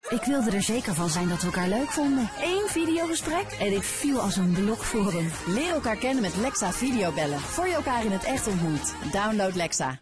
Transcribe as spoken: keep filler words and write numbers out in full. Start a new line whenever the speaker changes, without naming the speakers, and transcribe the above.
Ik wilde er zeker van zijn dat we elkaar leuk vonden.
Eén videogesprek
En ik viel als een blok voor hem.
Leer elkaar kennen met Lexa videobellen. Voor je elkaar in het echt ontmoet. Download Lexa.